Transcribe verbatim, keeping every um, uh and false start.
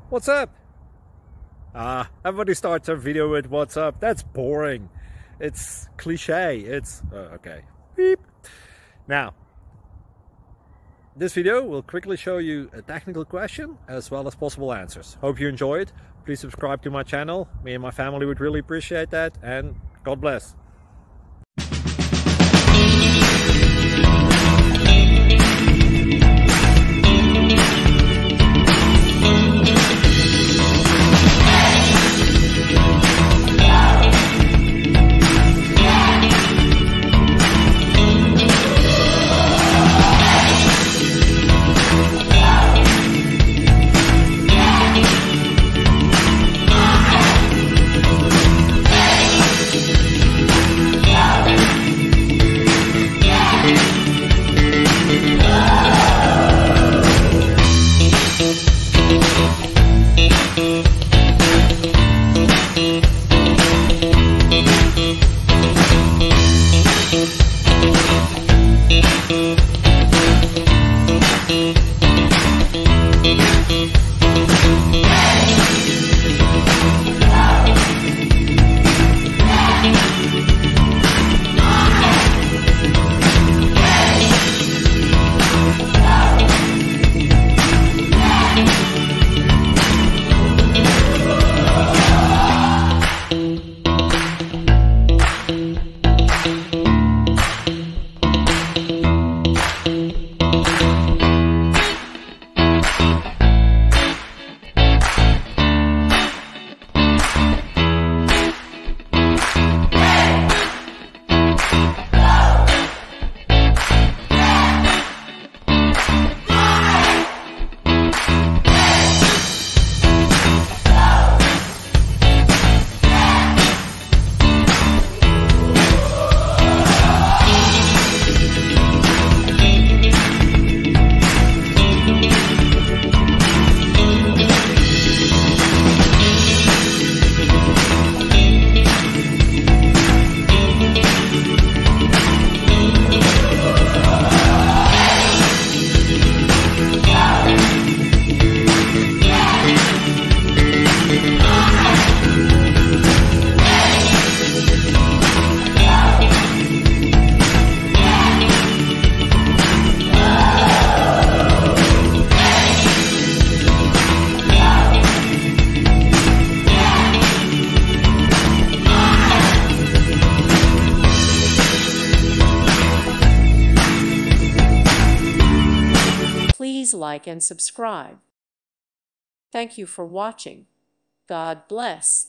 What's up? Ah, everybody starts their video with what's up. That's boring. It's cliche. It's uh, okay. Beep. Now, this video will quickly show you a technical question as well as possible answers. Hope you enjoy it. Please subscribe to my channel. Me and my family would really appreciate that, and God bless. Please like and subscribe. Thank you for watching. God bless.